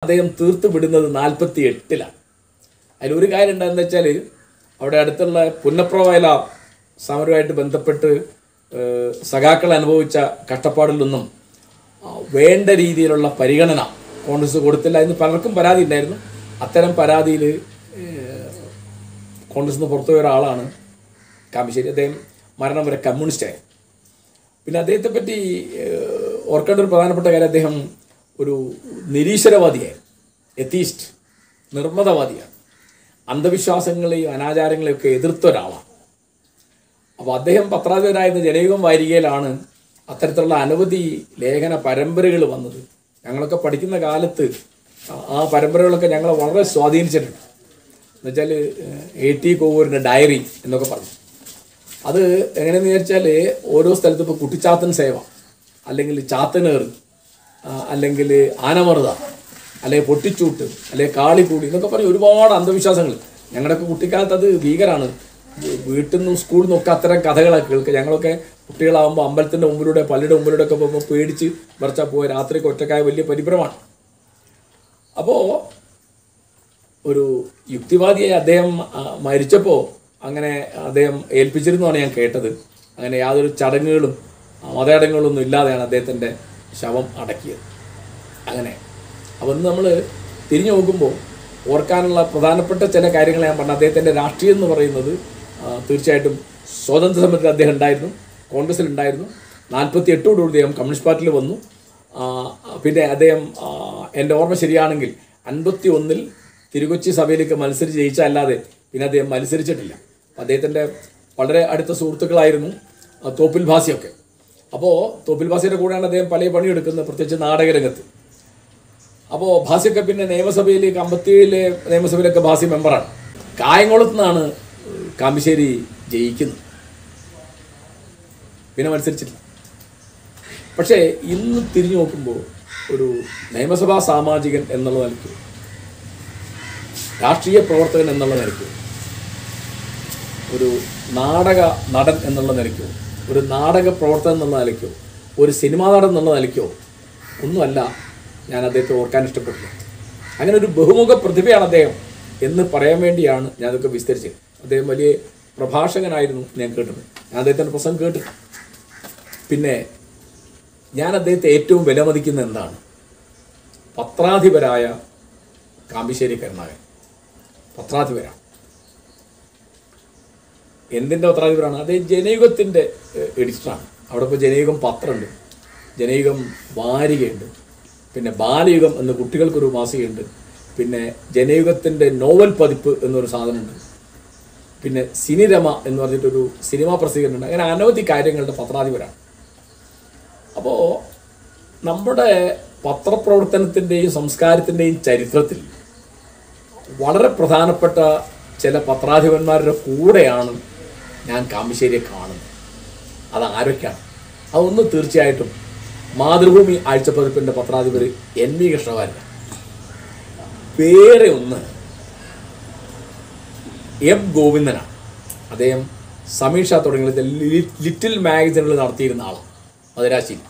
അദ്ദേഹം തീർത്തു വിടുന്നത് 48-ലാണ്. അതിലൊരു കാര്യം എന്താണെന്ന് വെച്ചാൽ, അവിടെ അടുത്തുള്ള പുന്നപ്ര വയലാർ സമരവുമായിട്ട് ബന്ധപ്പെട്ട് സഖാക്കൾ അനുഭവിച്ച കഷ്ടപ്പാടിലൊന്നും വേണ്ട രീതിയിലുള്ള പരിഗണന കോൺഗ്രസ് കൊടുത്തില്ല എന്ന് പലർക്കും പരാതി ഉണ്ടായിരുന്നു. അത്തരം പരാതിയിൽ കോൺഗ്രസിൽ നിന്ന് പുറത്തുപോയ ഒരാളാണ് കാമിശ്ശേരി. അദ്ദേഹം മരണം വരെ കമ്മ്യൂണിസ്റ്റായിരുന്നു. പിന്നെ അദ്ദേഹത്തെ പറ്റി ഓർക്കേണ്ട ഒരു പ്രധാനപ്പെട്ട കാര്യം, അദ്ദേഹം ഒരു നിരീശ്വരവാദിയായിരുന്നു, എത്തീസ്റ്റ്, നിർമ്മതവാദിയാണ്. അന്ധവിശ്വാസങ്ങളെയും അനാചാരങ്ങളെയും ഒക്കെ എതിർത്ത ഒരാളാണ്. അപ്പോൾ അദ്ദേഹം പത്രാധിപരായിരുന്ന ജനയുഗം വാരികയിലാണ് അത്തരത്തിലുള്ള അനവധി ലേഖന പരമ്പരകൾ വന്നത്. ഞങ്ങളൊക്കെ പഠിക്കുന്ന കാലത്ത് ആ പരമ്പരകളൊക്കെ ഞങ്ങളെ വളരെ സ്വാധീനിച്ചിട്ടുണ്ട്. എന്നുവെച്ചാൽ AT കോവൂരിൻ്റെ ഡയറി എന്നൊക്കെ പറഞ്ഞു. അത് എങ്ങനെയെന്ന് വിചാരിച്ചാൽ, ഓരോ സ്ഥലത്തും ഇപ്പോൾ കുട്ടിച്ചാത്തൻ സേവ, അല്ലെങ്കിൽ ചാത്തനേറ്, അല്ലെങ്കിൽ ആനമറുത, അല്ലെങ്കിൽ പൊട്ടിച്ചൂട്ട്, അല്ലെങ്കിൽ കാളിക്കൂടി എന്നൊക്കെ പറഞ്ഞ് ഒരുപാട് അന്ധവിശ്വാസങ്ങൾ. ഞങ്ങളുടെയൊക്കെ കുട്ടിക്കാലത്ത് അത് ഭീകരമാണ്. വീട്ടിൽ നിന്നും സ്കൂളിൽ നിന്നൊക്കെ അത്തരം കഥകളൊക്കെ കേൾക്കുക. ഞങ്ങളൊക്കെ കുട്ടികളാകുമ്പോൾ അമ്പലത്തിൻ്റെ മുമ്പിലൂടെ പള്ളിയുടെ മുമ്പിലൂടെ ഒക്കെ പോകുമ്പോൾ പേടിച്ച് വരച്ചാൽ പോയ രാത്രിക്ക് ഒറ്റക്കായ വലിയ പരിഭ്രമമാണ്. അപ്പോൾ ഒരു യുക്തിവാദിയായി അദ്ദേഹം മരിച്ചപ്പോൾ അങ്ങനെ അദ്ദേഹം ഏൽപ്പിച്ചിരുന്നതാണ് ഞാൻ കേട്ടത്. അങ്ങനെ യാതൊരു ചടങ്ങുകളും മതചടങ്ങുകളൊന്നും ഇല്ലാതെയാണ് അദ്ദേഹത്തിൻ്റെ ശവം അടക്കിയത്. അങ്ങനെ അപ്പോൾ ഇന്ന് നമ്മൾ തിരിഞ്ഞു നോക്കുമ്പോൾ ഓർക്കാനുള്ള പ്രധാനപ്പെട്ട ചില കാര്യങ്ങൾ ഞാൻ പറഞ്ഞു. അദ്ദേഹത്തിൻ്റെ രാഷ്ട്രീയം എന്ന് പറയുന്നത് തീർച്ചയായിട്ടും സ്വാതന്ത്ര്യ സമരത്തിൽ അദ്ദേഹം ഉണ്ടായിരുന്നു, കോൺഗ്രസ്സിലുണ്ടായിരുന്നു. 48 അദ്ദേഹം കമ്മ്യൂണിസ്റ്റ് പാർട്ടിയിൽ വന്നു. പിന്നെ അദ്ദേഹം, എൻ്റെ ഓർമ്മ ശരിയാണെങ്കിൽ 51 തിരുക്കൊച്ചി സഭയിലേക്ക് മത്സരിച്ച് ജയിച്ചല്ലാതെ പിന്നെ അദ്ദേഹം മത്സരിച്ചിട്ടില്ല. അദ്ദേഹത്തിൻ്റെ വളരെ അടുത്ത സുഹൃത്തുക്കളായിരുന്നു തോപ്പിൽ ഭാസിയൊക്കെ. അപ്പോൾ തോപ്പിൽ ഭാസിയുടെ കൂടെയാണ് അദ്ദേഹം പല പണിയെടുക്കുന്നത്, പ്രത്യേകിച്ച് നാടകരംഗത്ത്. അപ്പോൾ ഭാസിയൊക്കെ പിന്നെ നിയമസഭയിലേക്ക് 57 നിയമസഭയിലൊക്കെ ഭാസി മെമ്പറാണ്. കായംകുളത്ത് നിന്നാണ് കാമിശ്ശേരി ജയിക്കുന്നത്, പിന്നെ മത്സരിച്ചിട്ടില്ല. പക്ഷേ ഇന്ന് തിരിഞ്ഞു നോക്കുമ്പോൾ ഒരു നിയമസഭാ സാമാജികൻ എന്നുള്ള നിലയ്ക്ക്, രാഷ്ട്രീയ പ്രവർത്തകൻ എന്നുള്ള നിലയ്ക്ക്, ഒരു നാടക നടൻ എന്നുള്ള നിലയ്ക്കോ, ഒരു നാടക പ്രവർത്തകൻ എന്നുള്ള നിലയ്ക്കോ, ഒരു സിനിമാ നടൻ എന്നുള്ള നിലയ്ക്കോ ഒന്നുമല്ല ഞാൻ അദ്ദേഹത്തെ ഓർക്കാൻ ഇഷ്ടപ്പെട്ടില്ല. അങ്ങനെ ഒരു ബഹുമുഖ പ്രതിഭയാണ് അദ്ദേഹം എന്ന് പറയാൻ വേണ്ടിയാണ് ഞാനതൊക്കെ വിസ്തരിച്ചത്. അദ്ദേഹം വലിയ പ്രഭാഷകനായിരുന്നു ഞാൻ കേട്ടിട്ടുണ്ട്, ഞാൻ അദ്ദേഹത്തിൻ്റെ പ്രസംഗം കേട്ടിട്ടുണ്ട്. പിന്നെ ഞാൻ അദ്ദേഹത്തെ ഏറ്റവും വിലമതിക്കുന്ന എന്താണ്, പത്രാധിപരായ കാമ്പിശ്ശേരി കരുണാകരൻ പത്രാധിപരാണ്. എന്തിൻ്റെ പത്രാധിപരാണ്? അദ്ദേഹം ജനയുഗത്തിൻ്റെ എഡിറ്ററാണ്. അവിടെ ഇപ്പോൾ ജനയുഗം പത്രമുണ്ട്, ജനയുഗം വാരികയുണ്ട്, പിന്നെ ബാലയുഗം എന്ന കുട്ടികൾക്കൊരു മാസികയുണ്ട്, പിന്നെ ജനയുഗത്തിൻ്റെ നോവൽ പതിപ്പ് എന്നൊരു സാധനമുണ്ട്, പിന്നെ സിനിരമ എന്ന് പറഞ്ഞിട്ടൊരു സിനിമാ പ്രസിദ്ധീകരണമുണ്ട്. അങ്ങനെ അനവധി കാര്യങ്ങളുടെ പത്രാധിപരാണ്. അപ്പോൾ നമ്മുടെ പത്രപ്രവർത്തനത്തിൻ്റെയും സംസ്കാരത്തിൻ്റെയും ചരിത്രത്തിൽ വളരെ പ്രധാനപ്പെട്ട ചില പത്രാധിപന്മാരുടെ കൂടെയാണ് ഞാൻ കാമ്പിശ്ശേരിയെ കാണുന്നത്. അതാരൊക്കെയാണ്? അതൊന്ന് തീർച്ചയായിട്ടും മാതൃഭൂമി ആഴ്ചപ്പതിപ്പിൻ്റെ പത്രാധിപർ NV കൃഷ്ണവാര്യനാണ്. വേറെ ഒന്ന് M ഗോവിന്ദനാണ്. അദ്ദേഹം സമീക്ഷ തുടങ്ങിയ ലിറ്റിൽ മാഗസിനുകൾ നടത്തിയിരുന്ന ആളാണ് മദുരാശിയിൽ.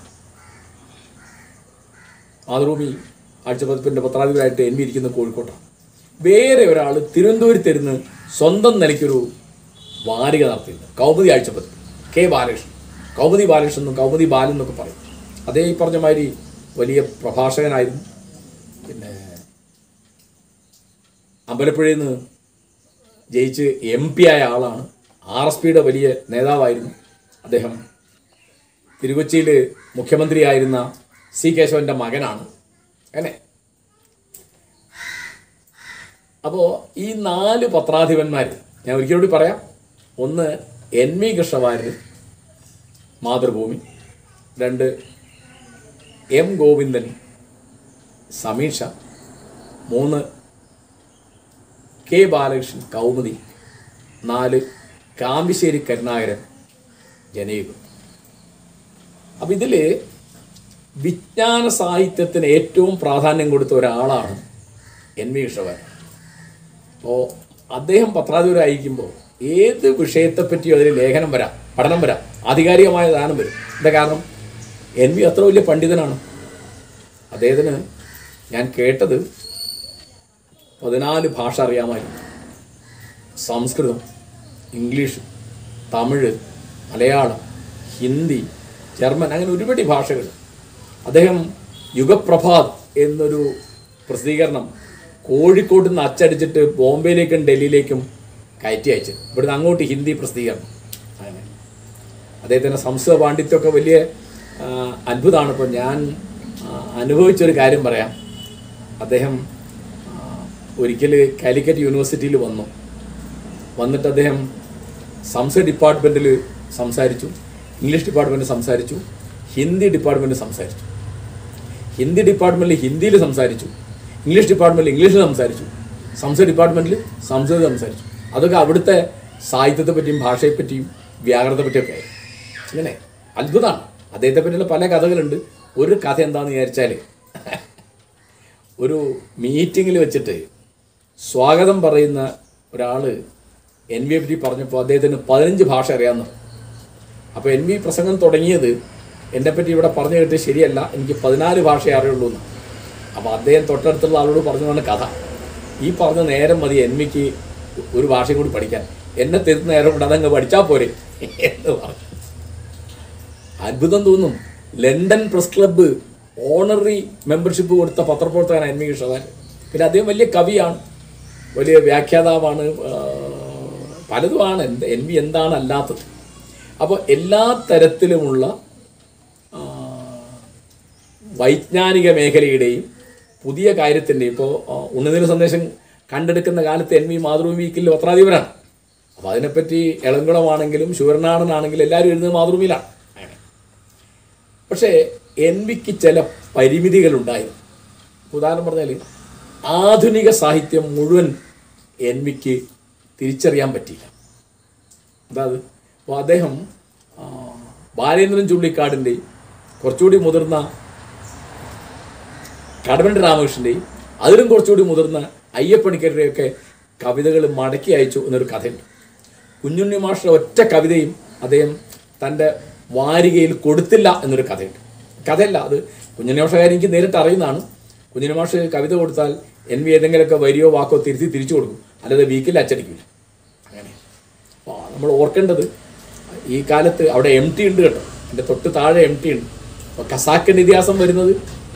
മാതൃഭൂമി ആഴ്ചപ്പതിപ്പിൻ്റെ പത്രാധിപരായിട്ട് NV ഇരിക്കുന്ന കോഴിക്കോട്ടാണ്. വേറെ ഒരാൾ തിരുവനന്തപുരത്തിരുന്ന് സ്വന്തം നിലയ്ക്കൊരു വാരിക നടത്തിയിരുന്നു, കൗമുദി ആഴ്ചപ്പതിപ്പ്, K ബാലകൃഷ്ണൻ. കൗമുദി ബാലകൃഷ്ണൻ എന്നും കൗമുദി ബാലൻ എന്നൊക്കെ പറയും. അതേ ഈ പറഞ്ഞ മാതിരി വലിയ പ്രഭാഷകനായിരുന്നു. പിന്നെ അമ്പലപ്പുഴയിൽ നിന്ന് ജയിച്ച് MP ആയ ആളാണ്. RSPയുടെ വലിയ നേതാവായിരുന്നു അദ്ദേഹം. തിരുക്കൊച്ചിയിൽ മുഖ്യമന്ത്രിയായിരുന്ന C കേശവൻ്റെ മകനാണ്. അങ്ങനെ അപ്പോൾ ഈ 4 പത്രാധിപന്മാർ ഞാൻ ഒരിക്കലും കൂടി പറയാം. ഒന്ന് NV കൃഷ്ണവാര്യർ മാതൃഭൂമി, 2 M ഗോവിന്ദൻ സമീക്ഷ, 3 K ബാലകൃഷ്ണൻ കൗമുദി, 4 കാമ്പിശ്ശേരി കരുണാകരൻ ജനയുഗം. അപ്പം ഇതിൽ വിജ്ഞാന സാഹിത്യത്തിന് ഏറ്റവും പ്രാധാന്യം കൊടുത്ത ഒരാളാണ് NV കൃഷ്ണവാര്യർ. അപ്പോൾ അദ്ദേഹം പത്രാധിപരായിരിക്കുമ്പോൾ ഏത് വിഷയത്തെപ്പറ്റിയും അതിൽ ലേഖനം വരാം, പഠനം വരാം, ആധികാരികമായ ദാനം വരും. എന്താ കാരണം? NV അത്ര വലിയ പണ്ഡിതനാണ്. അദ്ദേഹത്തിന് ഞാൻ കേട്ടത് 14 ഭാഷ അറിയാമായിരുന്നു. സംസ്കൃതം, ഇംഗ്ലീഷ്, തമിഴ്, മലയാളം, ഹിന്ദി, ജർമ്മൻ, അങ്ങനെ ഒരുപാട് ഭാഷകൾ. അദ്ദേഹം യുഗപ്രഭാത് എന്നൊരു പ്രസിദ്ധീകരണം കോഴിക്കോട്ട് നിന്ന് അച്ചടിച്ചിട്ട് ബോംബെയിലേക്കും ഡൽഹിയിലേക്കും കയറ്റി അയച്ചു. ഇവിടുന്ന് അങ്ങോട്ട് ഹിന്ദി പ്രസിദ്ധീകരണം. അങ്ങനെ അദ്ദേഹത്തിൻ്റെ സംസ്കൃത പാണ്ഡിത്യമൊക്കെ വലിയ അത്ഭുതമാണ്. ഇപ്പോൾ ഞാൻ അനുഭവിച്ചൊരു കാര്യം പറയാം. അദ്ദേഹം ഒരിക്കൽ കാലിക്കറ്റ് യൂണിവേഴ്സിറ്റിയിൽ വന്നിട്ട് അദ്ദേഹം സംസ്കൃത ഡിപ്പാർട്ട്മെൻറ്റിൽ സംസാരിച്ചു, ഇംഗ്ലീഷ് ഡിപ്പാർട്ട്മെൻറ്റിൽ സംസാരിച്ചു, ഹിന്ദി ഡിപ്പാർട്ട്മെൻറ്റിൽ സംസാരിച്ചു. ഹിന്ദി ഡിപ്പാർട്ട്മെൻറ്റിൽ ഹിന്ദിയിൽ സംസാരിച്ചു, ഇംഗ്ലീഷ് ഡിപ്പാർട്ട്മെൻറ്റിൽ ഇംഗ്ലീഷിൽ സംസാരിച്ചു, സംസ്കൃത ഡിപ്പാർട്ട്മെൻറ്റിൽ സംസ്കൃതം സംസാരിച്ചു. അതൊക്കെ അവിടുത്തെ സാഹിത്യത്തെ പറ്റിയും ഭാഷയെപ്പറ്റിയും വ്യാകരണത്തെ പറ്റിയൊക്കെ ആയി. ഇങ്ങനെ അത്ഭുതമാണ്. അദ്ദേഹത്തെ പറ്റിയുള്ള പല കഥകളുണ്ട്. ഒരു കഥ എന്താണെന്ന് വിചാരിച്ചാൽ, ഒരു മീറ്റിങ്ങിൽ വെച്ചിട്ട് സ്വാഗതം പറയുന്ന ഒരാൾ എൻ വിയെ പറ്റി പറഞ്ഞപ്പോൾ അദ്ദേഹത്തിന് 15 ഭാഷ അറിയാമെന്ന്. അപ്പോൾ എൻ വി പ്രസംഗം തുടങ്ങിയത് എന്നെപ്പറ്റി ഇവിടെ പറഞ്ഞു കേട്ട് ശരിയല്ല, എനിക്ക് 14 ഭാഷയെ അറിയുള്ളൂ എന്ന്. അപ്പോൾ അദ്ദേഹം തൊട്ടടുത്തുള്ള ആളോട് പറഞ്ഞതാണ് കഥ. ഈ പറഞ്ഞ നേരം മതി എൻ വിക്ക് ഒരു ഭാഷയും കൂടി പഠിക്കാൻ, എന്നെ തരുന്ന നേരം കൊണ്ട് അതങ്ങ് പഠിച്ചാൽ പോരെ എന്ന് പറഞ്ഞു. അത്ഭുതം തോന്നും. London press club honorary membership കൊടുത്ത പത്രപ്രവർത്തകനാണ് എൻ വി കൃഷ്ണവാര്യർ. പിന്നെ അദ്ദേഹം വലിയ കവിയാണ്, വലിയ വ്യാഖ്യാതാവാണ്, പലതുമാണ്. എൻ വി എന്താണ് അല്ലാത്തത്? അപ്പോൾ എല്ലാ തരത്തിലുമുള്ള വൈജ്ഞാനിക മേഖലയുടെയും പുതിയ കാര്യത്തിൻ്റെയും, ഇപ്പോൾ ഉണ്ണുനീര് സന്ദേശം കണ്ടെടുക്കുന്ന കാലത്ത് എൻ വി മാതൃഭൂമി വീക്കിൽ പത്രാധിപരാണ്. അപ്പോൾ അതിനെപ്പറ്റി എളംകുളമാണെങ്കിലും ശൂരനാടനാണെങ്കിലും എല്ലാവരും എഴുതുന്നത് മാതൃഭൂമിയിലാണ്. പക്ഷേ എൻ വിക്ക് ചില പരിമിതികളുണ്ടായിരുന്നു. ഉദാഹരണം പറഞ്ഞാൽ ആധുനിക സാഹിത്യം മുഴുവൻ എൻ വിക്ക് തിരിച്ചറിയാൻ പറ്റിയില്ല. അതായത് അപ്പോൾ അദ്ദേഹം ബാലേന്ദ്രൻ ചുള്ളിക്കാടിൻ്റെയും കുറച്ചുകൂടി മുതിർന്ന കടവൻട്രി രാമകൃഷ്ണൻ്റെയും അതിലും കുറച്ചുകൂടി മുതിർന്ന അയ്യപ്പണിക്കരുടെയൊക്കെ കവിതകൾ മടക്കി അയച്ചു എന്നൊരു കഥയുണ്ട്. കുഞ്ഞുണ്ണി മാഷയുടെ ഒറ്റ കവിതയും അദ്ദേഹം തൻ്റെ വാരികയിൽ കൊടുത്തില്ല എന്നൊരു കഥയുണ്ട്. കഥയല്ല, അത് കുഞ്ഞുണ്ണി മാഷ കാര്യം എനിക്ക് നേരിട്ട് അറിയുന്നതാണ്. കുഞ്ഞുണ്ണി മാഷ് കവിത കൊടുത്താൽ എൻ വി ഏതെങ്കിലുമൊക്കെ വരിയോ വാക്കോ തിരിച്ചു കൊടുക്കും, അല്ലാതെ വീക്കിൽ അച്ചടിക്കില്ല. അങ്ങനെ നമ്മൾ ഓർക്കേണ്ടത്, ഈ കാലത്ത് അവിടെ എം ടി ഉണ്ട് കേട്ടോ, എൻ്റെ തൊട്ട് താഴെ എം ടി ഉണ്ട്. അപ്പോൾ ഖസാക്കിൻ്റെ ഇതിഹാസം വരുന്നത്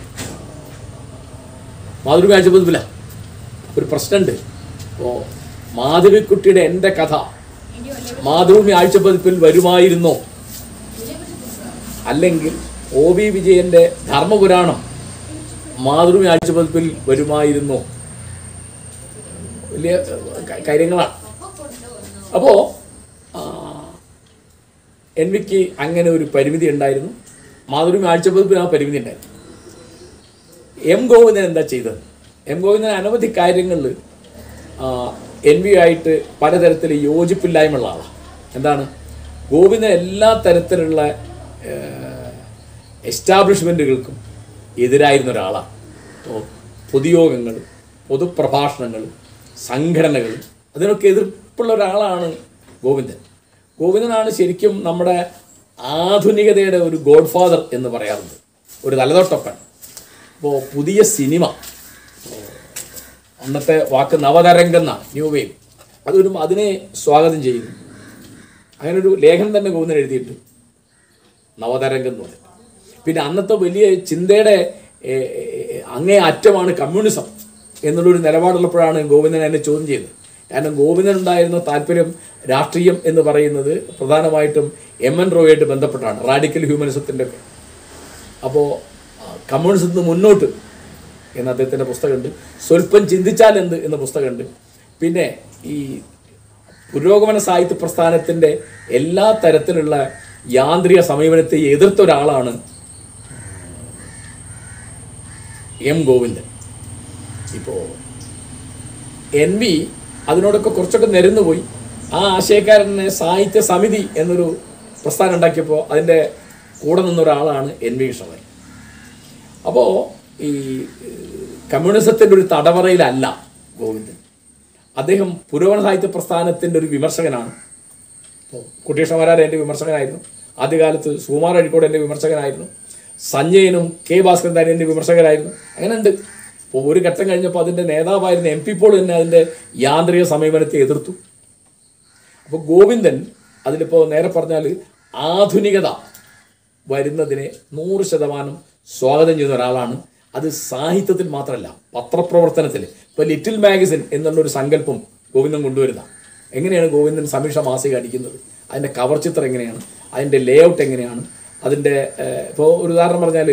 മാതൃഭൂമി ആഴ്ചപ്പതിപ്പിലാണ്. ഒരു പ്രശ്നമുണ്ട്. അപ്പോൾ മാധവിക്കുട്ടിയുടെ എൻ്റെ കഥ മാതൃഭൂമി ആഴ്ചപ്പതിപ്പിൽ വരുമായിരുന്നോ, അല്ലെങ്കിൽ ഒ വി വിജയൻ്റെ ധർമ്മപുരാണം മാതൃഭൂമി ആഴ്ചപ്പതിപ്പിൽ വരുമായിരുന്നോ? വലിയ കാര്യങ്ങളാണ്. അപ്പോൾ എൻ വിക്ക് അങ്ങനെ ഒരു പരിമിതി ഉണ്ടായിരുന്നു. മാതൃഭൂമി ആഴ്ചപ്പതിപ്പിന് ആ പരിമിതി ഉണ്ടായിരുന്നു. എം ഗോവിന്ദൻ എന്താ ചെയ്തത്? എം ഗോവിന്ദൻ അനവധി കാര്യങ്ങളിൽ എൻ വി ആയിട്ട് പലതരത്തിൽ യോജിപ്പില്ലായ്മയുള്ള ആളാണ്. എന്താണ്? ഗോവിന്ദൻ എല്ലാ തരത്തിലുള്ള എസ്റ്റാബ്ലിഷ്മെൻറ്റുകൾക്കും എതിരായിരുന്ന ഒരാളാണ്. അപ്പോൾ പൊതുയോഗങ്ങൾ, പൊതുപ്രഭാഷണങ്ങൾ, സംഘടനകൾ, അതിനൊക്കെ എതിർപ്പുള്ള ഒരാളാണ് ഗോവിന്ദൻ. ഗോവിന്ദനാണ് ശരിക്കും നമ്മുടെ ആധുനികതയുടെ ഒരു ഗോഡ് ഫാദർ എന്ന് പറയാറുണ്ട്, ഒരു തലതൊട്ടപ്പൻ. അപ്പോൾ പുതിയ സിനിമ, അന്നത്തെ വാക്ക് നവതരംഗം എന്നാണ്, ന്യൂ വേവ്, അതിനെ സ്വാഗതം ചെയ്യുന്നു. അങ്ങനൊരു ലേഖനം തന്നെ ഗോവിന്ദൻ എഴുതിയിട്ട്, നവതരംഗം എന്ന് പറയും. പിന്നെ അന്നത്തെ വലിയ ചിന്തയുടെ അങ്ങേ അറ്റമാണ് കമ്മ്യൂണിസം എന്നുള്ളൊരു നിലപാടുള്ളപ്പോഴാണ് ഗോവിന്ദൻ എന്നെ ചോദ്യം ചെയ്തത്. കാരണം ഗോവിന്ദൻ ഉണ്ടായിരുന്ന താല്പര്യം, രാഷ്ട്രീയം എന്ന് പറയുന്നത് പ്രധാനമായിട്ടും എം എൻ റോയുമായിട്ട് ബന്ധപ്പെട്ടാണ്, റാഡിക്കൽ ഹ്യൂമനിസത്തിൻ്റെ ഒക്കെ. അപ്പോൾ കമ്മ്യൂണിസത്തിന് മുന്നോട്ട് എന്ന അദ്ദേഹത്തിൻ്റെ പുസ്തകമുണ്ട്. സ്വല്പം ചിന്തിച്ചാൽ എന്ത് എന്ന പുസ്തകമുണ്ട്. പിന്നെ ഈ പുരോഗമന സാഹിത്യ പ്രസ്ഥാനത്തിൻ്റെ എല്ലാ തരത്തിലുള്ള യാന്ത്രിക സമീപനത്തെ എതിർത്ത ഒരാളാണ് എം ഗോവിന്ദൻ. ഇപ്പോൾ എൻ വി അതിനോടൊക്കെ കുറച്ചൊക്കെ നിരന്നുപോയി. ആ ആശയക്കാരനെ സാഹിത്യ സമിതി എന്നൊരു പ്രസ്ഥാനം ഉണ്ടാക്കിയപ്പോൾ അതിൻ്റെ കൂടെ നിന്നൊരാളാണ് എൻ വി കൃഷ്ണവാര്യർ. അപ്പോൾ ഈ കമ്മ്യൂണിസത്തിൻ്റെ ഒരു തടവറയിലല്ല ഗോവിന്ദൻ. അദ്ദേഹം പുരോഗമന സാഹിത്യ പ്രസ്ഥാനത്തിൻ്റെ ഒരു വിമർശകനാണ്. ഇപ്പോൾ കുട്ടികൃഷ്ണമാരാർ എൻ്റെ വിമർശകനായിരുന്നു. ആദ്യകാലത്ത് സുകുമാർ അഴീക്കോട് എൻ്റെ വിമർശകനായിരുന്നു. സഞ്ജയനും കെ ഭാസ്കരൻ എൻ്റെ വിമർശകരായിരുന്നു. അങ്ങനെ ഉണ്ട്. അപ്പോൾ ഒരു ഘട്ടം കഴിഞ്ഞപ്പോൾ അതിൻ്റെ നേതാവായിരുന്ന MP പോൾ തന്നെ അതിൻ്റെ യാന്ത്രിക സമീപനത്തെ എതിർത്തു. അപ്പോൾ ഗോവിന്ദൻ അതിലിപ്പോൾ നേരെ പറഞ്ഞാൽ ആധുനികത വരുന്നതിനെ 100% സ്വാഗതം ചെയ്യുന്ന ഒരാളാണ്. അത് സാഹിത്യത്തിൽ മാത്രമല്ല, പത്രപ്രവർത്തനത്തിൽ. ഇപ്പോൾ ലിറ്റിൽ മാഗസിൻ എന്നുള്ളൊരു സങ്കല്പം ഗോവിന്ദൻ കൊണ്ടുവരുന്ന, എങ്ങനെയാണ് ഗോവിന്ദൻ സമീക്ഷ മാസിക അടിക്കുന്നത്, അതിൻ്റെ കവർ ചിത്രം എങ്ങനെയാണ്, അതിൻ്റെ ലേ ഔട്ട് എങ്ങനെയാണ്, അതിൻ്റെ ഇപ്പോൾ ഒരു ഉദാഹരണം പറഞ്ഞാൽ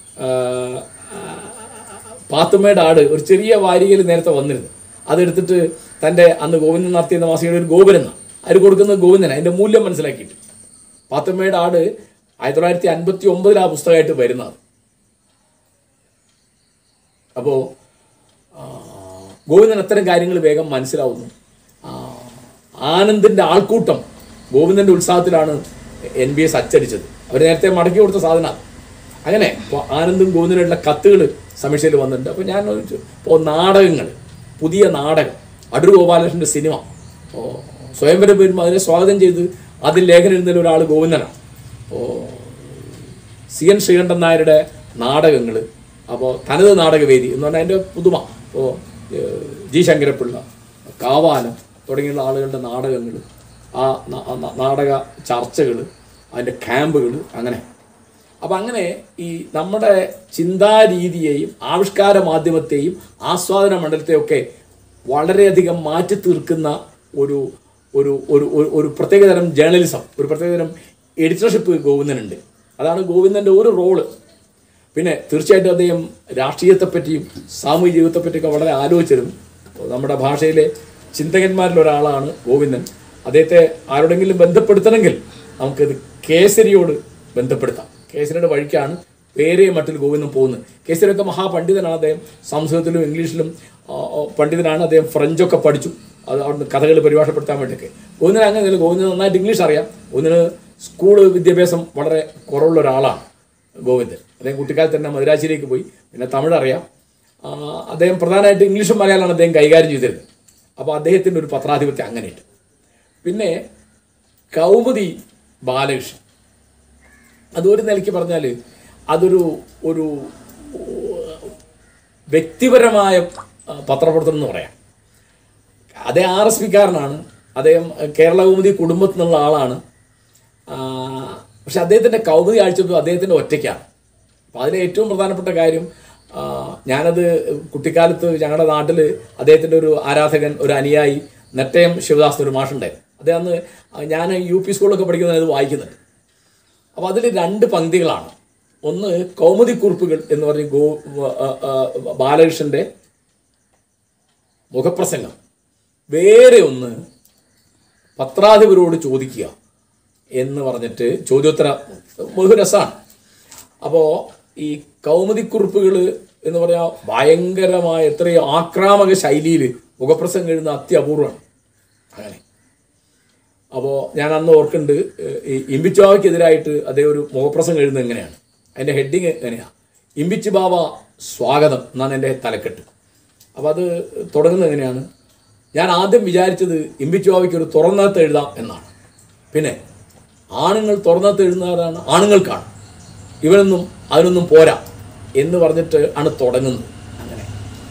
പാത്തുമ്മയുടെ ആട് ഒരു ചെറിയ വാരികയിൽ നേരത്തെ വന്നിരുന്നു. അതെടുത്തിട്ട് തൻ്റെ അന്ന് ഗോവിന്ദൻ നടത്തിയ മാസികയുടെ ഒരു ഗോപുരെന്ന അതിൽ കൊടുക്കുന്നത് ഗോവിന്ദൻ അതിൻ്റെ മൂല്യം മനസ്സിലാക്കിയിട്ട്. പാത്തുമ്മയുടെ ആട് 1959 ആ പുസ്തകമായിട്ട് വരുന്നത്. അപ്പോൾ ഗോവിന്ദൻ അത്തരം കാര്യങ്ങൾ വേഗം മനസ്സിലാവുന്നു. ആനന്ദിൻ്റെ ആൾക്കൂട്ടം ഗോവിന്ദൻ്റെ ഉത്സാഹത്തിലാണ് NBS അച്ചടിച്ചത്. അവർ നേരത്തെ മടക്കി കൊടുത്ത സാധനമാണ്. അങ്ങനെ ഇപ്പോൾ ആനന്ദും ഗോവിന്ദനുള്ള കത്തുകൾ സമീക്ഷയിൽ വന്നിട്ടുണ്ട്. അപ്പോൾ ഞാൻ ഇപ്പോൾ നാടകങ്ങൾ, പുതിയ നാടകം, അടൂർ ഗോപാലകൃഷ്ണൻ്റെ സിനിമ, സ്വയംവരം വരുമ്പോൾ അതിനെ സ്വാഗതം ചെയ്ത് അതിൽ ലേഖനം എഴുതുന്ന ഒരാൾ ഗോവിന്ദനാണ്. അപ്പോൾ CN ശ്രീകണ്ഠൻ നായരുടെ നാടകങ്ങൾ, അപ്പോൾ തനത് നാടകവേദി എന്ന് പറഞ്ഞാൽ അതിൻ്റെ പുതുമ, ഇപ്പോൾ G ശങ്കരപ്പിള്ള, കാവാലം തുടങ്ങിയുള്ള ആളുകളുടെ നാടകങ്ങൾ, ആ നാടക ചർച്ചകൾ, അതിൻ്റെ ക്യാമ്പുകൾ, അങ്ങനെ. അപ്പം അങ്ങനെ ഈ നമ്മുടെ ചിന്താരീതിയെയും ആവിഷ്കാര മാധ്യമത്തെയും ആസ്വാദന മണ്ഡലത്തെയൊക്കെ വളരെയധികം മാറ്റി തീർക്കുന്ന ഒരു ഒരു ഒരു ഒരു പ്രത്യേകതരം ജേർണലിസം, ഒരു പ്രത്യേകതരം എഡിറ്റർഷിപ്പ് ഗോവിന്ദനുണ്ട്. അതാണ് ഗോവിന്ദൻ്റെ ഒരു റോള്. പിന്നെ തീർച്ചയായിട്ടും അദ്ദേഹം രാഷ്ട്രീയത്തെപ്പറ്റിയും സാമൂഹിക ജീവിതത്തെപ്പറ്റിയൊക്കെ വളരെ ആലോചിച്ചിരുന്നു. നമ്മുടെ ഭാഷയിലെ ചിന്തകന്മാരിലൊരാളാണ് ഗോവിന്ദൻ. അദ്ദേഹത്തെ ആരോടെങ്കിലും ബന്ധപ്പെടുത്തണമെങ്കിൽ നമുക്കത് കേസരിയോട് ബന്ധപ്പെടുത്താം. കേസരിയുടെ വഴിക്കാണ് പേരേ മട്ടിൽ ഗോവിന്ദൻ പോകുന്നത്. കേസരിയൊക്കെ മഹാപണ്ഡിതനാണ്. അദ്ദേഹം സംസ്കൃതത്തിലും ഇംഗ്ലീഷിലും പണ്ഡിതനാണ്. അദ്ദേഹം ഫ്രഞ്ചൊക്കെ പഠിച്ചു, അത് അവിടുന്ന് കഥകൾ പരിഭാഷപ്പെടുത്താൻ വേണ്ടിയൊക്കെ. ഗോവിന്ദൻ അങ്ങനെ ഗോവിന്ദൻ നന്നായിട്ട് ഇംഗ്ലീഷ് അറിയാം. ഗോവിന്ദന് സ്കൂൾ വിദ്യാഭ്യാസം വളരെ കുറവുള്ള ഒരാളാണ് ഗോവിന്ദൻ. അദ്ദേഹം കുട്ടിക്കാലത്ത് തന്നെ മദ്രാശിയിലേക്ക് പോയി. പിന്നെ തമിഴ് അറിയാം. അദ്ദേഹം പ്രധാനമായിട്ട് ഇംഗ്ലീഷും മലയാളമാണ് അദ്ദേഹം കൈകാര്യം ചെയ്തിരുന്നത്. അപ്പോൾ അദ്ദേഹത്തിൻ്റെ ഒരു പത്രാധിപത്യം അങ്ങനെയുണ്ട്. പിന്നെ കൗമുദി ബാലകൃഷ്ണൻ, അതൊരു നിലയ്ക്ക് പറഞ്ഞാൽ അതൊരു ഒരു വ്യക്തിപരമായ പത്രപ്രവർത്തനം എന്ന് പറയാം. അദ്ദേഹം RSPക്കാരനാണ്. അദ്ദേഹം കേരള കൗമുദി കുടുംബത്തിൽ നിന്നുള്ള ആളാണ്. പക്ഷെ അദ്ദേഹത്തിൻ്റെ കൗമുദി ആഴ്ചപ്പോൾ അദ്ദേഹത്തിൻ്റെ ഒറ്റയ്ക്കാണ്. അപ്പോൾ അതിലെ ഏറ്റവും പ്രധാനപ്പെട്ട കാര്യം, ഞാനത് കുട്ടിക്കാലത്ത് ഞങ്ങളുടെ നാട്ടിൽ അദ്ദേഹത്തിൻ്റെ ഒരു ആരാധകൻ, ഒരു അനുയായി നെട്ടയം ശിവദാസ് ഒരു മാഷുണ്ടായിരുന്നു. അദ്ദേഹം അന്ന് ഞാൻ UP സ്കൂളിലൊക്കെ പഠിക്കുന്നത് അത് വായിക്കുന്നുണ്ട്. അപ്പോൾ അതിൽ 2 പങ്ക്തികളാണ്. ഒന്ന് കൗമുദി കുറിപ്പുകൾ എന്ന് പറഞ്ഞ് ബാലകൃഷ്ണൻ്റെ മുഖപ്രസംഗം, വേറെ ഒന്ന് പത്രാധിപരോട് ചോദിക്കുക എന്ന് പറഞ്ഞിട്ട് ചോദ്യോത്തര ബഹുരസമാണ്. അപ്പോൾ ഈ കൗമുദിക്കുറിപ്പുകൾ എന്ന് പറഞ്ഞാൽ ഭയങ്കരമായ എത്രയോ ആക്രാമക ശൈലിയിൽ മുഖപ്രസംഗം എഴുതുന്ന അത്യപൂർവമാണ്. അങ്ങനെ അപ്പോൾ ഞാൻ അന്ന് ഓർക്കുന്നുണ്ട്, ഈ ഇമ്പിച്ചാവയ്ക്കെതിരായിട്ട് അദ്ദേഹം ഒരു മുഖപ്രസംഗം എഴുതുന്നത് എങ്ങനെയാണ്, അതിൻ്റെ ഹെഡിങ് എങ്ങനെയാണ്, ഇമ്പിച്ച് ബാവ സ്വാഗതം എന്നാണ് എൻ്റെ തലക്കെട്ട്. അപ്പോൾ അത് തുടങ്ങുന്നത് എങ്ങനെയാണ്, ഞാൻ ആദ്യം വിചാരിച്ചത് ഇമ്പിച്ച് ബാവയ്ക്ക് ഒരു തുറന്നകത്ത് എഴുതാം എന്നാണ്. പിന്നെ ആണുങ്ങൾ തുറന്നകത്ത് എഴുതുന്നവരാണ് ആണുങ്ങൾക്കാണ്, ഇവനൊന്നും അതിനൊന്നും പോരാ എന്ന് പറഞ്ഞിട്ട് ആണ് തുടങ്ങുന്നത്. അങ്ങനെ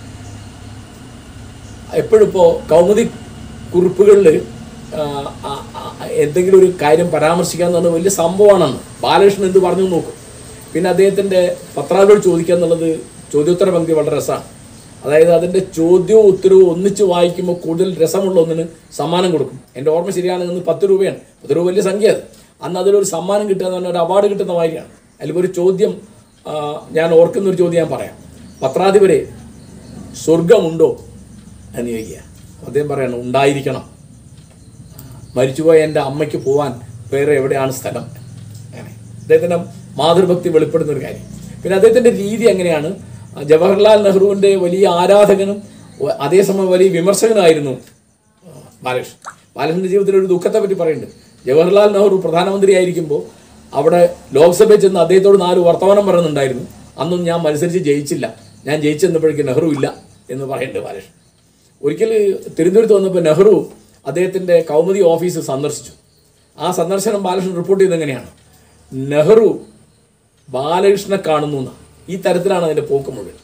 എപ്പോഴിപ്പോൾ കൗമുദി കുറിപ്പുകളിൽ എന്തെങ്കിലും ഒരു കാര്യം പരാമർശിക്കുക എന്നുള്ളത് വലിയ സംഭവമാണെന്ന് ബാലകൃഷ്ണൻ എന്ത് പറഞ്ഞു നോക്കും. പിന്നെ അദ്ദേഹത്തിൻ്റെ പത്രാധിപരോട് ചോദിക്കുക എന്നുള്ളത് ചോദ്യോത്തര പങ്ക്തി വളരെ രസമാണ്. അതായത് അതിൻ്റെ ചോദ്യവും ഉത്തരവും ഒന്നിച്ച് വായിക്കുമ്പോൾ കൂടുതൽ രസമുള്ള ഒന്നിന് സമ്മാനം കൊടുക്കും. എൻ്റെ ഓർമ്മ ശരിയാണെങ്കിൽ ഇന്ന് 10 രൂപയാണ്. 10 രൂപ വലിയ സംഖ്യ. അത് അന്ന് അതിലൊരു സമ്മാനം കിട്ടുക എന്ന് പറഞ്ഞാൽ ഒരു അവാർഡ് കിട്ടുന്ന മാതിരിയാണ്. അതിലിപ്പോൾ ഒരു ചോദ്യം, ഞാൻ ഓർക്കുന്നൊരു ചോദ്യം ഞാൻ പറയാം. പത്രാധിപരെ, സ്വർഗമുണ്ടോ എന്ന് ചോദിക്കുക. അദ്ദേഹം പറയണം, ഉണ്ടായിരിക്കണം. മരിച്ചുപോയ എൻ്റെ അമ്മയ്ക്ക് പോകാൻ വേറെ എവിടെയാണ് സ്ഥലം? അങ്ങനെ അദ്ദേഹത്തിൻ്റെ മാതൃഭക്തി വെളിപ്പെടുന്ന ഒരു കാര്യം. പിന്നെ അദ്ദേഹത്തിൻ്റെ രീതി എങ്ങനെയാണ്, ജവഹർലാൽ നെഹ്റുവിൻ്റെ വലിയ ആരാധകനും അതേസമയം വലിയ വിമർശകനായിരുന്നു ബാലകൃഷ്ണൻ. ബാലകൃഷ്ണൻ്റെ ജീവിതത്തിൽ ഒരു ദുഃഖത്തെ പറ്റി പറയുന്നുണ്ട്. ജവഹർലാൽ നെഹ്റു പ്രധാനമന്ത്രി ആയിരിക്കുമ്പോൾ അവിടെ ലോക്സഭയിൽ ചെന്ന് അദ്ദേഹത്തോട് 4 വർത്തമാനം പറയുന്നുണ്ടായിരുന്നു. അന്നും ഞാൻ മത്സരിച്ച് ജയിച്ചില്ല, ഞാൻ ജയിച്ചെന്നപ്പോഴേക്കും നെഹ്റു ഇല്ല എന്ന് പറയുന്നുണ്ട് ബാലകൃഷ്ണൻ. ഒരിക്കൽ തിരുവനന്തപുരത്ത് വന്നപ്പോൾ നെഹ്റു അദ്ദേഹത്തിൻ്റെ കൗമുദി ഓഫീസ് സന്ദർശിച്ചു. ആ സന്ദർശനം ബാലകൃഷ്ണൻ റിപ്പോർട്ട് ചെയ്തത് എങ്ങനെയാണ്, നെഹ്റു ബാലകൃഷ്ണനെ കാണുന്നു എന്നാണ്. ഈ തരത്തിലാണ് അതിൻ്റെ പോക്ക് മുഴുവൻ.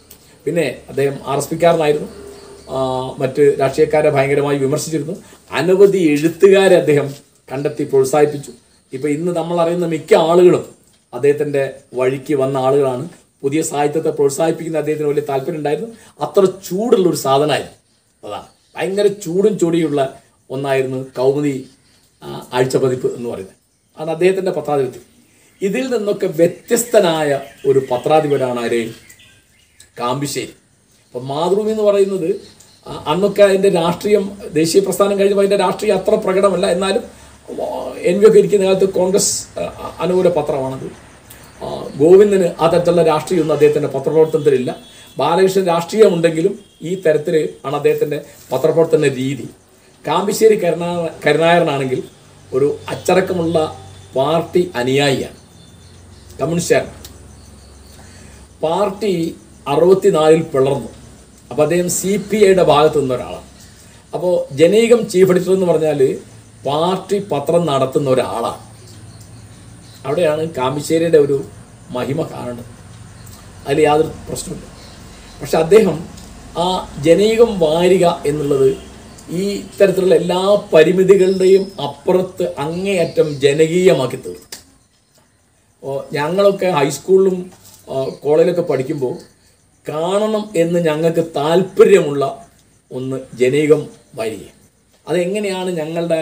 പിന്നെ അദ്ദേഹം RSPക്കാരനായിരുന്നു. മറ്റ് രാഷ്ട്രീയക്കാരെ ഭയങ്കരമായി വിമർശിച്ചിരുന്നു. അനവധി എഴുത്തുകാരെ അദ്ദേഹം കണ്ടെത്തി പ്രോത്സാഹിപ്പിച്ചു. ഇപ്പോൾ ഇന്ന് നമ്മൾ അറിയുന്ന മിക്ക ആളുകളും അദ്ദേഹത്തിൻ്റെ വഴിക്ക് വന്ന ആളുകളാണ്. പുതിയ സാഹിത്യത്തെ പ്രോത്സാഹിപ്പിക്കുന്ന അദ്ദേഹത്തിന് വലിയ താല്പര്യം ഉണ്ടായിരുന്നു. അത്ര ചൂടുള്ളൊരു സാധനമായിരുന്നു. അതാണ് ഭയങ്കര ചൂടും ചൊടിയുള്ള ഒന്നായിരുന്നു കൗമുദി ആഴ്ചപ്പതിപ്പ് എന്ന് പറയുന്നത്. ആണ് അദ്ദേഹത്തിൻ്റെ പത്രാധിപത്യം. ഇതിൽ നിന്നൊക്കെ വ്യത്യസ്തനായ ഒരു പത്രാധിപരാണ് ആര്? കാമ്പിശ്ശേരി. അപ്പം മാതൃഭൂമി എന്ന് പറയുന്നത് അന്നൊക്കെ അതിൻ്റെ രാഷ്ട്രീയം, ദേശീയ പ്രസ്ഥാനം കഴിഞ്ഞപ്പോൾ അതിൻ്റെ രാഷ്ട്രീയം അത്ര പ്രകടമല്ല. എന്നാലും NV ഒക്കെ ഇരിക്കുന്ന കാലത്ത് കോൺഗ്രസ് അനുകൂല പത്രമാണത്. ഗോവിന്ദന് ആ തരത്തിലുള്ള രാഷ്ട്രീയമൊന്നും അദ്ദേഹത്തിൻ്റെ പത്രപ്രവർത്തനത്തിലില്ല. ബാലകൃഷ്ണൻ രാഷ്ട്രീയമുണ്ടെങ്കിലും ഈ തരത്തിൽ ആണ് അദ്ദേഹത്തിൻ്റെ പത്രപ്രവർത്തന രീതി. കാമ്പിശ്ശേരി കരുണാകരനാണെങ്കിൽ ഒരു അച്ചടക്കമുള്ള പാർട്ടി അനുയായിയാണ്, കമ്മ്യൂണിസ്റ്റുകാരൻ. പാർട്ടി 64 പിളർന്നു. അപ്പോൾ അദ്ദേഹം CPIയുടെ ഭാഗത്ത് നിന്ന ഒരാളാണ്. അപ്പോൾ ജനീകം ചീഫ് എഡിറ്റർ എന്ന് പറഞ്ഞാൽ പാർട്ടി പത്രം നടത്തുന്ന ഒരാളാണ്. അവിടെയാണ് കാമ്പിശ്ശേരിയുടെ ഒരു മഹിമ കാണുന്നത്. അതിൽ യാതൊരു പ്രശ്നമില്ല. പക്ഷെ അദ്ദേഹം ആ ജനീകം വാരിക എന്നുള്ളത് ഈ തരത്തിലുള്ള എല്ലാ പരിമിതികളുടെയും അപ്പുറത്ത് അങ്ങേയറ്റം ജനകീയമാക്കി തീർത്തു. ഞങ്ങളൊക്കെ ഹൈസ്കൂളിലും കോളേജിലൊക്കെ പഠിക്കുമ്പോൾ കാണണം എന്ന് ഞങ്ങൾക്ക് താല്പര്യമുള്ള ഒന്ന് ജനീകം വാരിക. അതെങ്ങനെയാണ് ഞങ്ങളുടെ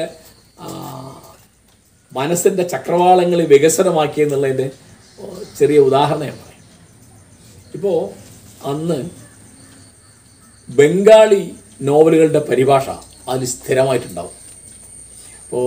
മനസ്സിൻ്റെ ചക്രവാളങ്ങളിൽ വികസനമാക്കിയെന്നുള്ളതിൻ്റെ ചെറിയ ഉദാഹരണം ഞാൻ പറയാം. ഇപ്പോൾ അന്ന് ബംഗാളി നോവലുകളുടെ പരിഭാഷ അതിൽ സ്ഥിരമായിട്ടുണ്ടാവും. അപ്പോൾ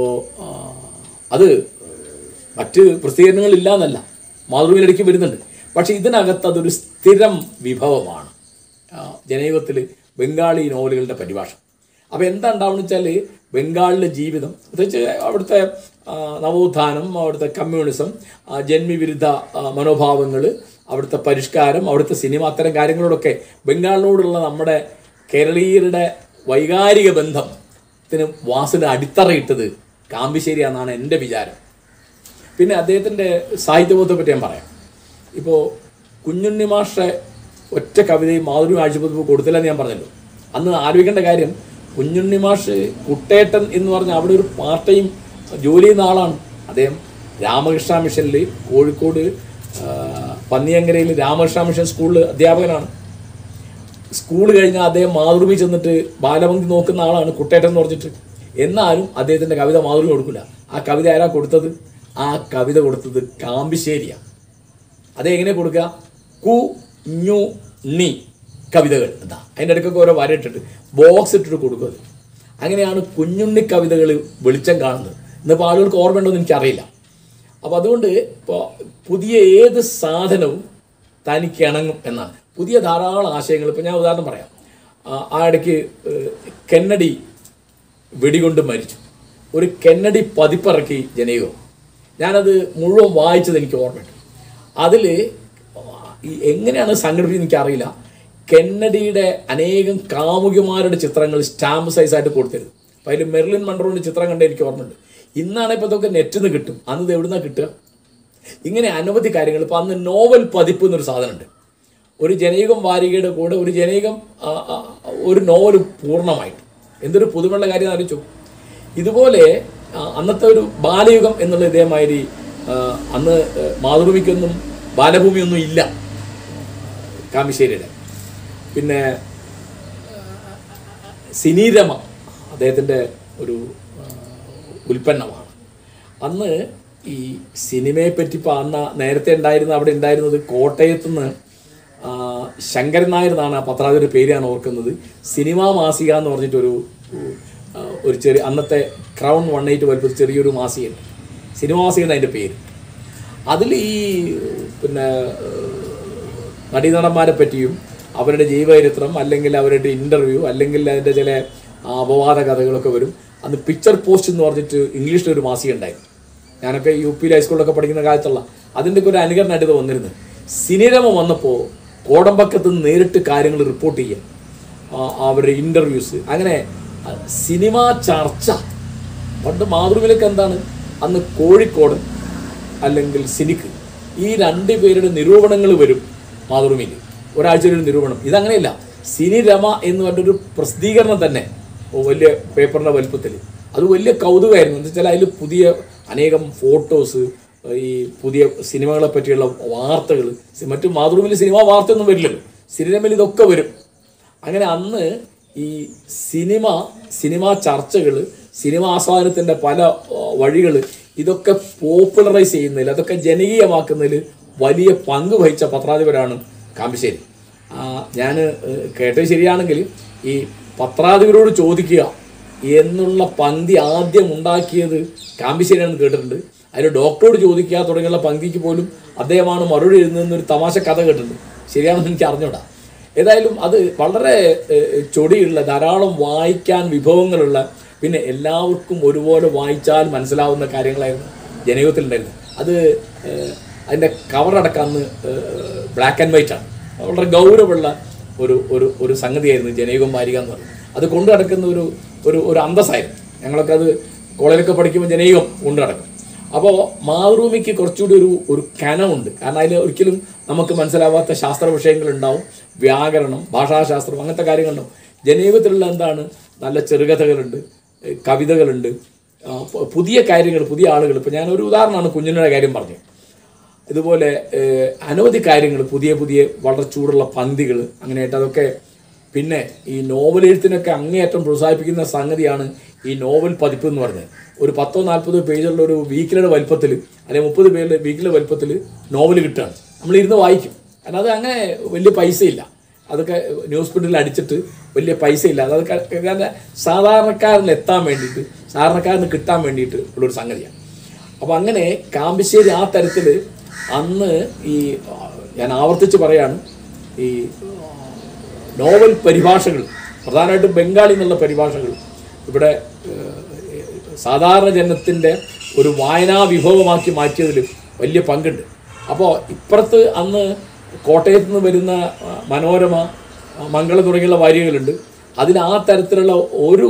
അത് മറ്റ് പ്രസിദ്ധീകരണങ്ങളില്ല എന്നല്ല, മാതൃഭൂമിയിലിടയ്ക്ക് വരുന്നുണ്ട്. പക്ഷേ ഇതിനകത്ത് അതൊരു സ്ഥിരം വിഭവമാണ്, ജനയുഗത്തിൽ ബംഗാളി നോവലുകളുടെ പരിഭാഷ. അപ്പോൾ എന്താ ഉണ്ടാവുമെന്ന് വെച്ചാൽ ബംഗാളിലെ ജീവിതം, പ്രത്യേകിച്ച് അവിടുത്തെ നവോത്ഥാനം, അവിടുത്തെ കമ്മ്യൂണിസം, ജന്മിവിരുദ്ധ മനോഭാവങ്ങൾ, അവിടുത്തെ പരിഷ്കാരം, അവിടുത്തെ സിനിമ, അത്തരം കാര്യങ്ങളോടൊക്കെ ബംഗാളിനോടുള്ള നമ്മുടെ കേരളീയരുടെ വൈകാരിക ബന്ധത്തിന് വാസന അടിത്തറയിട്ടത് കാമ്പിശ്ശേരിയാണെന്നാണ് എൻ്റെ വിചാരം. പിന്നെ അദ്ദേഹത്തിൻ്റെ സാഹിത്യബോധത്തെ പറ്റി ഞാൻ പറയാം. ഇപ്പോൾ കുഞ്ഞുണ്ണി മാഷെ ഒറ്റ കവിതയും മാതൃഭൂമി ആഴ്ചപ്പതിപ്പ് കൊടുത്തില്ലെന്ന് ഞാൻ പറഞ്ഞല്ലോ. അന്ന് ആലോചിക്കേണ്ട കാര്യം, കുഞ്ഞുണ്ണി മാഷ് കുട്ടേട്ടൻ എന്ന് പറഞ്ഞാൽ അവിടെ ഒരു പാർട്ട് ടൈം ജോലി ചെയ്യുന്ന ആളാണ്. അദ്ദേഹം രാമകൃഷ്ണ മിഷനിൽ, കോഴിക്കോട് പന്നിയങ്കരയിൽ രാമകൃഷ്ണ മിഷൻ സ്കൂളിൽ അധ്യാപകനാണ്. സ്കൂൾ കഴിഞ്ഞാൽ അദ്ദേഹം മാതൃഭൂമി ചെന്നിട്ട് ബാലപംക്തി നോക്കുന്ന ആളാണ്, കുട്ടേട്ടൻ എന്ന് പറഞ്ഞിട്ട്. എന്നാലും അദ്ദേഹത്തിൻ്റെ കവിത മാതൃഭൂമി കൊടുക്കില്ല. ആ കവിത ആരാ കൊടുത്തത്? ആ കവിത കൊടുത്തത് കാമ്പിശ്ശേരിയാണ്. അതെങ്ങനെ കൊടുക്കുക? കു ഞു ണി കവിതകൾ എന്താ, അതിൻ്റെ ഇടയ്ക്കൊക്കെ ഓരോ വരയിട്ടിട്ട് ബോക്സ് ഇട്ടിട്ട് കൊടുക്കുന്നത്. അങ്ങനെയാണ് കുഞ്ഞുണ്ണി കവിതകൾ വെളിച്ചം കാണുന്നത്. ഇന്നിപ്പോൾ ആളുകൾക്ക് ഓർമ്മയുണ്ടോയെന്ന് എനിക്കറിയില്ല. അപ്പോൾ അതുകൊണ്ട് ഇപ്പോൾ പുതിയ ഏത് സാധനവും തനിക്ക് ഇണങ്ങും എന്നാണ്. പുതിയ ധാരാളം ആശയങ്ങൾ. ഇപ്പോൾ ഞാൻ ഉദാഹരണം പറയാം. ആ ഇടയ്ക്ക് കെന്നഡി വെടികൊണ്ട് മരിച്ചു. ഒരു കെന്നഡി പതിപ്പിറക്കി ജനയുഗം. ഞാനത് മുഴുവൻ വായിച്ചത് എനിക്ക് ഓർമ്മയുണ്ട്. അതിൽ എങ്ങനെയാണ് സംഘടിപ്പിച്ചത് എനിക്കറിയില്ല. കെന്നഡിയുടെ അനേകം കാമുകിമാരുടെ ചിത്രങ്ങൾ സ്റ്റാമ്പ് സൈസായിട്ട് കൊടുത്തിരുന്നു. അപ്പോൾ അതിൽ മെർലിൻ മൺറോൻ്റെ ചിത്രം കണ്ട് എനിക്ക് ഓർമ്മയുണ്ട്. ഇന്നാണ് ഇപ്പോൾ ഇതൊക്കെ നെറ്റിൽ നിന്ന് കിട്ടും. അന്ന് ഇത് എവിടെ നിന്നാണ് കിട്ടുക? ഇങ്ങനെ അനവധി കാര്യങ്ങൾ. ഇപ്പോൾ അന്ന് നോവൽ പതിപ്പ് എന്നൊരു സാധനമുണ്ട്. ഒരു ജനയുഗം വാരികയുടെ കൂടെ ഒരു ജനയുഗം ഒരു നോവൽ പൂർണ്ണമായിട്ട്. എന്തൊരു പുതുമയുള്ള കാര്യം ആലോചിച്ചു. ഇതുപോലെ അന്നത്തെ ഒരു ബാലയുഗം എന്നുള്ള ഇതേമാതിരി അന്ന് മാതൃഭൂമിക്കൊന്നും ബാലഭൂമിയൊന്നും ഇല്ല കാമ്പിശ്ശേരിയുടെ. പിന്നെ സിനീരമ അദ്ദേഹത്തിൻ്റെ ഒരു ഉൽപ്പന്നമാണ്. അന്ന് ഈ സിനിമയെപ്പറ്റി ഇപ്പോൾ അന്ന് നേരത്തെ അവിടെ ഉണ്ടായിരുന്നത് കോട്ടയത്തു നിന്ന് ശങ്കരൻ നായർ എന്നാണ് ആ പത്രാധിപരുടെ പേര് ഞാൻ ഓർക്കുന്നത്. സിനിമാ മാസിക എന്ന് പറഞ്ഞിട്ടൊരു ചെറിയ അന്നത്തെ ക്രൗൺ 180 വലുപ്പത്തിൽ ചെറിയൊരു മാസികയുണ്ട്. സിനിമാ മാസിക എന്നതിൻ്റെ പേര്. അതിൽ ഈ പിന്നെ നടീനടന്മാരെ പറ്റിയും അവരുടെ ജീവചരിത്രം, അല്ലെങ്കിൽ അവരുടെ ഇൻ്റർവ്യൂ, അല്ലെങ്കിൽ അതിൻ്റെ ചില അപവാദ കഥകളൊക്കെ വരും. അന്ന് പിക്ചർ പോസ്റ്റ് എന്ന് പറഞ്ഞിട്ട് ഇംഗ്ലീഷിലൊരു മാസിക ഉണ്ടായിരുന്നു. ഞാനൊക്കെ UP ഹൈസ്കൂളിലൊക്കെ പഠിക്കുന്ന കാലത്തുള്ള അതിൻ്റെയൊക്കെ ഒരു അനുകരണമായിട്ട് ഇത് വന്നിരുന്നത്. സിനിരമ വന്നപ്പോൾ കോടമ്പക്കത്ത് നിന്ന് നേരിട്ട് കാര്യങ്ങൾ റിപ്പോർട്ട് ചെയ്യാം, അവരുടെ ഇൻ്റർവ്യൂസ്, അങ്ങനെ സിനിമാ ചർച്ച. പണ്ട് മാതൃഭൂമിയിലേക്ക് എന്താണ് അന്ന് കോഴിക്കോട് അല്ലെങ്കിൽ സിനിക്ക്, ഈ 2 പേരുടെ നിരൂപണങ്ങൾ വരും മാതൃഭൂമിയിൽ. ഒരാഴ്ചയിൽ ഒരു നിരൂപണം. ഇതങ്ങനെയല്ല. സിനിരമ എന്ന് പറഞ്ഞൊരു പ്രസിദ്ധീകരണം തന്നെ വലിയ പേപ്പറിൻ്റെ വലുപ്പത്തിൽ, അത് വലിയ കൗതുകമായിരുന്നു. എന്ന് വെച്ചാൽ അതിൽ പുതിയ അനേകം ഫോട്ടോസ്, ഈ പുതിയ സിനിമകളെ പറ്റിയുള്ള വാർത്തകൾ, മറ്റു മാതൃഭൂമിയിൽ സിനിമാ വാർത്തയൊന്നും വരില്ലല്ലോ, സിനിമയിൽ ഇതൊക്കെ വരും. അങ്ങനെ അന്ന് ഈ സിനിമാ ചർച്ചകൾ, സിനിമാ ആസ്വാദനത്തിൻ്റെ പല വഴികൾ, ഇതൊക്കെ പോപ്പുലറൈസ് ചെയ്യുന്നതിൽ, അതൊക്കെ ജനകീയമാക്കുന്നതിൽ വലിയ പങ്ക് വഹിച്ച പത്രാധിപരാണ് കാമ്പശ്ശേരി. ഞാൻ കേട്ടത് ശരിയാണെങ്കിൽ ഈ പത്രാധിപരോട് ചോദിക്കുക എന്നുള്ള പങ്ക്തി ആദ്യം ഉണ്ടാക്കിയത് കാമ്പശ്ശേരിയാണെന്ന് കേട്ടിട്ടുണ്ട്. അതിൽ ഡോക്ടറോട് ചോദിക്കുക തുടങ്ങിയുള്ള പങ്ക്തിക്ക് പോലും അദ്ദേഹമാണ് മറുപടി എഴുതുന്നൊരു തമാശ കഥ കേട്ടിട്ടുണ്ട്. ശരിയാണെന്ന് എനിക്ക് അറിഞ്ഞൂടാ. ഏതായാലും അത് വളരെ ചൊടിയുള്ള, ധാരാളം വായിക്കാൻ വിഭവങ്ങളുള്ള, പിന്നെ എല്ലാവർക്കും ഒരുപോലെ വായിച്ചാൽ മനസ്സിലാവുന്ന കാര്യങ്ങളായിരുന്നു ജനയുഗത്തിലുണ്ടായിരുന്നത്. അത് അതിൻ്റെ കവറടക്കം അന്ന് ബ്ലാക്ക് ആൻഡ് വൈറ്റ് ആണ്. വളരെ ഗൗരവമുള്ള ഒരു സംഗതിയായിരുന്നു ജനയുഗം വാരിക എന്ന് പറയുന്നത്. അത് കൊണ്ടു നടക്കുന്ന ഒരു അന്തസ്സായിരുന്നു. ഞങ്ങളൊക്കെ അത് കോളേജിലൊക്കെ പഠിക്കുമ്പോൾ ജനയുഗം കൊണ്ടു നടക്കും. അപ്പോൾ മാതൃഭൂമിക്ക് കുറച്ചുകൂടി ഒരു കനമുണ്ട്. കാരണം അതിൽ ഒരിക്കലും നമുക്ക് മനസ്സിലാവാത്ത ശാസ്ത്ര വിഷയങ്ങളുണ്ടാവും, വ്യാകരണം, ഭാഷാശാസ്ത്രം, അങ്ങനത്തെ കാര്യങ്ങളുണ്ടാവും. ജനയുഗത്തിലുള്ള എന്താണ്, നല്ല ചെറുകഥകളുണ്ട്, കവിതകളുണ്ട്, പുതിയ കാര്യങ്ങൾ, പുതിയ ആളുകൾ. ഇപ്പോൾ ഞാനൊരു ഉദാഹരണമാണ് കുഞ്ഞിൻ്റെ കാര്യം പറഞ്ഞത്. ഇതുപോലെ അനവധി കാര്യങ്ങൾ, പുതിയ വളരെ ചൂടുള്ള പങ്ക്തികൾ, അങ്ങനെയായിട്ട് അതൊക്കെ. പിന്നെ ഈ നോവൽ എഴുത്തിനൊക്കെ അങ്ങേയറ്റം പ്രോത്സാഹിപ്പിക്കുന്ന സംഗതിയാണ് ഈ നോവൽ പതിപ്പ് എന്ന് പറഞ്ഞത്. ഒരു 10-40 പേജുള്ള ഒരു വീക്കിലിയുടെ വലുപ്പത്തിൽ, അല്ലെങ്കിൽ 30 പേജുള്ള വീക്കിലെ വലുപ്പത്തിൽ നോവൽ കിട്ടുകയാണ്. നമ്മളിരുന്ന് വായിക്കും. കാരണം അത് അങ്ങനെ വലിയ പൈസയില്ല. അതൊക്കെ ന്യൂസ് പ്രിന്റിൽ അടിച്ചിട്ട് വലിയ പൈസയില്ല. അതൊക്കെ സാധാരണക്കാരന് എത്താൻ വേണ്ടിയിട്ട്, സാധാരണക്കാരന് കിട്ടാൻ വേണ്ടിയിട്ട് ഉള്ളൊരു സംഗതിയാണ്. അപ്പോൾ അങ്ങനെ കാമ്പശ്ശേരി ആ തരത്തിൽ അന്ന് ഈ, ഞാൻ ആവർത്തിച്ച് പറയാണ്, ഈ നോവൽ പരിഭാഷകൾ, പ്രധാനമായിട്ടും ബംഗാളി എന്നുള്ള പരിഭാഷകൾ ഇവിടെ സാധാരണ ജനത്തിൻ്റെ ഒരു വായനാ വിഭവമാക്കി മാറ്റിയതിൽ വലിയ പങ്കുണ്ട്. അപ്പോൾ ഇപ്പുറത്ത് അന്ന് കോട്ടയത്ത് നിന്ന് വരുന്ന മനോരമ, മംഗളം തുടങ്ങിയുള്ള വാരികകളുണ്ട്. അതിൽ ആ തരത്തിലുള്ള ഒരു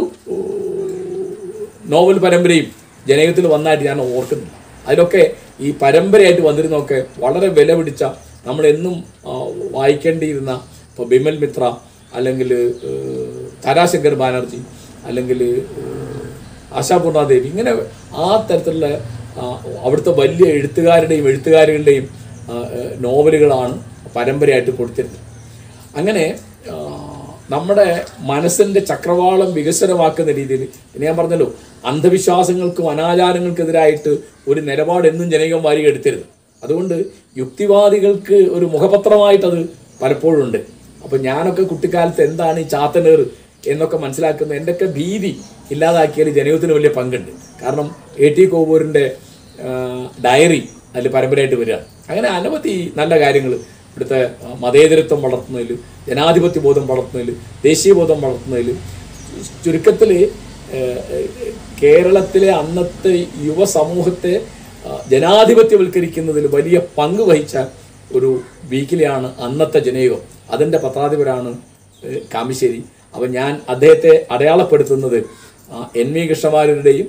നോവൽ പരമ്പരയും ജനയുഗത്തിൽ വന്നായിട്ട് ഞാൻ ഓർക്കുന്നില്ല. അതിലൊക്കെ ഈ പരമ്പരയായിട്ട് വന്നിരുന്നതൊക്കെ വളരെ വില പിടിച്ച, നമ്മളെന്നും വായിക്കേണ്ടിയിരുന്ന, ഇപ്പോൾ ബിമൽ മിത്ര, അല്ലെങ്കിൽ താരാശങ്കർ ബാനർജി, അല്ലെങ്കിൽ ആശാപൂർണാദേവി, ഇങ്ങനെ ആ തരത്തിലുള്ള അവിടുത്തെ വലിയ എഴുത്തുകാരുടെയും നോവലുകളാണ് പരമ്പരയായിട്ട് കൊടുത്തിരുന്നത്. അങ്ങനെ നമ്മുടെ മനസ്സിൻ്റെ ചക്രവാളം വികസനമാക്കുന്ന രീതിയിൽ, ഞാൻ പറഞ്ഞല്ലോ, അന്ധവിശ്വാസങ്ങൾക്കും അനാചാരങ്ങൾക്കെതിരായിട്ട് ഒരു നിലപാട് എന്നും ജനകീയം വാരിക എടുത്തിരുന്നു. അതുകൊണ്ട് യുക്തിവാദികൾക്ക് ഒരു മുഖപത്രമായിട്ടത് പലപ്പോഴും ഉണ്ട്. അപ്പോൾ ഞാനൊക്കെ കുട്ടിക്കാലത്ത് എന്താണ് ഈ ചാത്തനേർ എന്നൊക്കെ മനസ്സിലാക്കുന്ന എൻ്റെയൊക്കെ ഭീതി ഇല്ലാതാക്കിയാൽ ജനയുഗത്തിന് വലിയ പങ്കുണ്ട്. കാരണം A.T. കോവൂരിൻ്റെ ഡയറി അതിൽ പരമ്പരയായിട്ട് വരികയാണ്. അങ്ങനെ അനവധി നല്ല കാര്യങ്ങൾ ഇവിടുത്തെ മതേതരത്വം വളർത്തുന്നതിൽ, ജനാധിപത്യ ബോധം വളർത്തുന്നതിൽ, ദേശീയബോധം വളർത്തുന്നതിൽ, ചുരുക്കത്തിൽ കേരളത്തിലെ അന്നത്തെ യുവസമൂഹത്തെ ജനാധിപത്യവൽക്കരിക്കുന്നതിൽ വലിയ പങ്ക് വഹിച്ച ഒരു വീക്കിലിയാണ് അന്നത്തെ ജനയുഗം. അതിൻ്റെ പത്രാധിപരാണ് കാമ്പശ്ശേരി. അപ്പം ഞാൻ അദ്ദേഹത്തെ അടയാളപ്പെടുത്തുന്നത് N.V. കൃഷ്ണവാര്യരുടെയും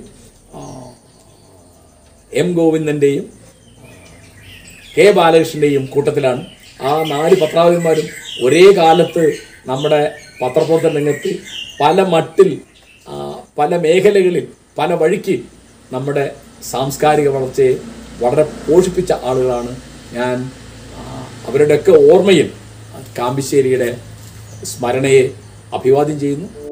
M. ഗോവിന്ദൻ്റെയും K. ബാലകൃഷ്ണൻ്റെയും കൂട്ടത്തിലാണ്. ആ 4 പത്രാധിപന്മാരും ഒരേ കാലത്ത് നമ്മുടെ പത്രപ്രവർത്തന രംഗത്ത് പല മട്ടിൽ, പല മേഖലകളിൽ, പല വഴിക്ക് നമ്മുടെ സാംസ്കാരിക വളർച്ചയെ വളരെ പോഷിപ്പിച്ച ആളുകളാണ്. ഞാൻ അവരുടെയൊക്കെ ഓർമ്മയിൽ കാമ്പശ്ശേരിയുടെ സ്മരണയെ അഭിവാദ്യം ചെയ്യുന്നു.